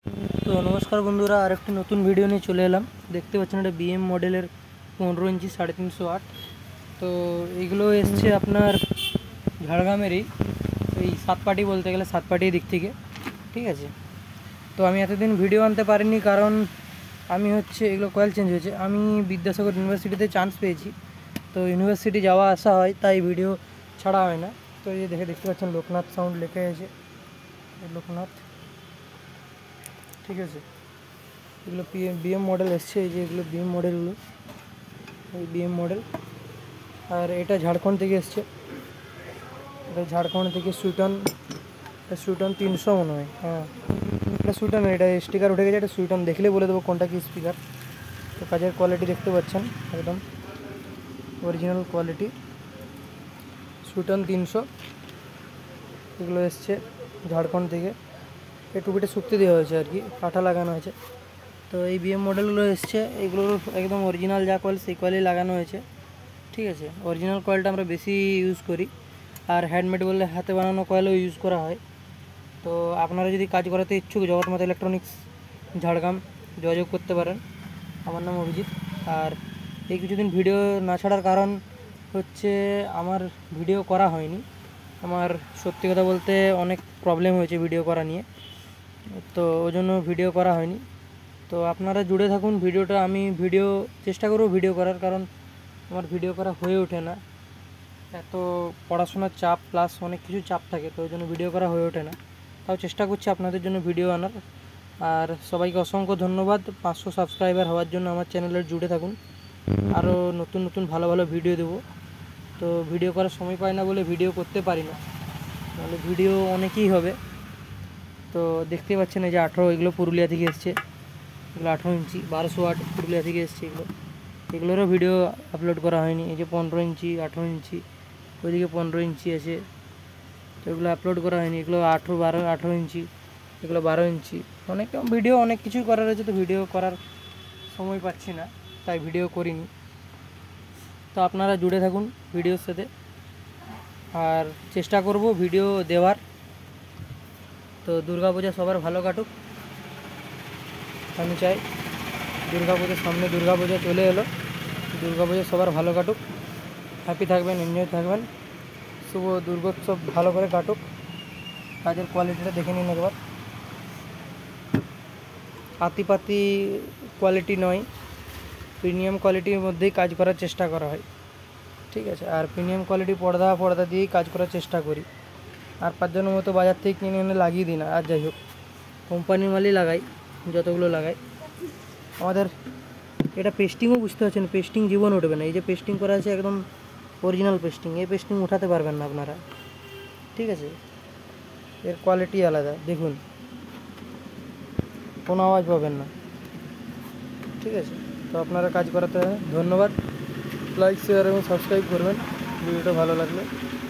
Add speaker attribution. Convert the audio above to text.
Speaker 1: তো নমস্কার বন্ধুরা, আরেকটি নতুন ভিডিও নিয়ে চলে এলাম। দেখতে পাচ্ছেন এটা বিএম মডেলের 15 ইঞ্চি 350 ওয়াট। তো এইগুলো এসছে আপনার ঝাড়গ্রামেরই, এই সাতপাটি বলতে গেলে সাতপাটির দিক থেকে, ঠিক আছে। তো আমি এতদিন ভিডিও আনতে পারিনি কারণ আমি এগুলো কয়েল চেঞ্জ হয়েছে। আমি বিদ্যাসাগর ইউনিভার্সিটিতে চান্স পেয়েছি, তো ইউনিভার্সিটি যাওয়া আসা হয়, তাই ভিডিও ছাড়া হয় না। তো এই দেখতে পাচ্ছেন লোকনাথ সাউন্ড লেখা আছে, লোকনাথ, ঠিক আছে। এগুলো বিএম মডেল এসছে, এই যে এগুলো বিএম মডেলগুলো, এই বিএম মডেল। আর এটা ঝাড়খণ্ড থেকে এসছে, এটা ঝাড়খণ্ড থেকে সুইটন, এটা সুইটন 300 মনে হয়। হ্যাঁ, এটা সুইটন, এটা স্টিকার উঠে গেছে, এটা সুইটন দেখলে বলে দেবো কোনটা কি স্পিকার। তো কাজের কোয়ালিটি দেখতে পাচ্ছেন, একদম অরিজিনাল কোয়ালিটি, সুইটন 300। এগুলো এসছে ঝাড়খণ্ড থেকে, এই টুপিটা শুকতে দেওয়া হয়েছে আর কি, কাঁটা লাগানো হয়েছে। তো এই বিএম মডেলগুলো এসছে, এগুলোর একদম অরিজিনাল যা কয়েল সেই কয়েলই লাগানো হয়েছে, ঠিক আছে। অরিজিনাল কয়েলটা আমরা বেশি ইউজ করি, আর হ্যান্ডমেড বললে হাতে বানানো কয়েলও ইউজ করা হয়। তো আপনারা যদি কাজ করাতে ইচ্ছুক, জগৎমাতা ইলেকট্রনিক্স ঝাড়গ্রাম যোগাযোগ করতে পারেন। আমার নাম অভিজিৎ। আর এই কিছুদিন ভিডিও না ছাড়ার কারণ আমার ভিডিও করা হয়নি। আমার সত্যি কথা বলতে অনেক প্রবলেম হয়েছে ভিডিও করা নিয়ে, তো ওই জন্য ভিডিও করা হয়নি। তো আপনারা জুড়ে থাকুন ভিডিওটা, আমি চেষ্টা করব ভিডিও করার, কারণ আমার ভিডিও করা হয়ে ওঠে না, এত পড়াশোনার চাপ প্লাস অনেক কিছু চাপ থাকে, তো ওই জন্য ভিডিও করা হয়ে ওঠে না। তাও চেষ্টা করছি আপনাদের জন্য ভিডিও আনার। আর সবাইকে অসংখ্য ধন্যবাদ 500 সাবস্ক্রাইবার হওয়ার জন্য। আমার চ্যানেলের জুড়ে থাকুন, আরও নতুন নতুন ভালো ভালো ভিডিও দেবো। তো ভিডিও করার সময় পাই না বলে ভিডিও করতে পারি না, নাহলে ভিডিও অনেকই হবে। তো দেখতেই পাচ্ছেন এই যে 18, এগুলো পুরুলিয়া থেকে এসছে, এগুলো 18 ইঞ্চি 1200 ওয়াট পুরুলিয়া থেকে এসছে। এগুলোরও ভিডিও আপলোড করা হয়নি। এই যে 15 ইঞ্চি 18 ইঞ্চি, ওইদিকে 15 ইঞ্চি আছে, তো এগুলো আপলোড করা হয়নি। এগুলো 18 ইঞ্চি, এগুলো 12 ইঞ্চি। অনেক কিছুই করার আছে, তো ভিডিও করার সময় পাচ্ছি না, তাই ভিডিও করিনি। তো আপনারা জুড়ে থাকুন ভিডিওর সাথে, আর চেষ্টা করব ভিডিও দেওয়ার। তো দুর্গাপূজা সবার ভালো কাটুক, আমি চাই। দুর্গাপূজার সামনে দুর্গাপূজা চলে এলো, দুর্গাপূজা সবার ভালো কাটুক, হ্যাপি থাকবেন, এনজয় থাকবেন, শুভ দুর্গোৎসব ভালো করে কাটুক। কাজের কোয়ালিটিটা দেখে নিন একবার, আতিপাতি কোয়ালিটি নয়, প্রিমিয়াম কোয়ালিটির মধ্যেই কাজ করার চেষ্টা করা হয়, ঠিক আছে। আর প্রিমিয়াম কোয়ালিটি পর্দা দিয়েই কাজ করার চেষ্টা করি। আর 5 জনের মতো বাজার থেকে কিনে এনে লাগিয়ে দিই না। আর যাই হোক, কোম্পানির মালই লাগাই, যতগুলো লাগাই। আমাদের এটা পেস্টিংও বুঝতে পারছেন, পেস্টিং জীবন উঠবে না। এই যে পেস্টিং করা আছে একদম অরিজিনাল পেস্টিং, এই পেস্টিং উঠাতে পারবেন না আপনারা, ঠিক আছে। এর কোয়ালিটি আলাদা, দেখুন কোনো আওয়াজ পাবেন না, ঠিক আছে। তো আপনারা কাজ করাতে ধন্যবাদ, লাইক শেয়ার এবং সাবস্ক্রাইব করবেন ভিডিওটা ভালো লাগলে।